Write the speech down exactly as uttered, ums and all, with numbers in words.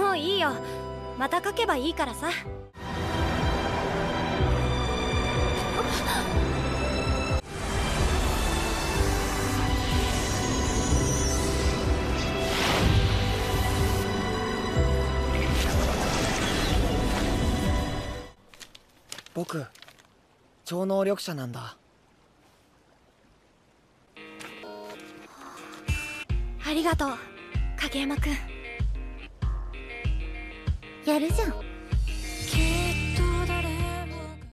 もういいよ。また書けばいいからさ。 僕超能力者なんだ。 ありがとう影山くん。 やるじゃん。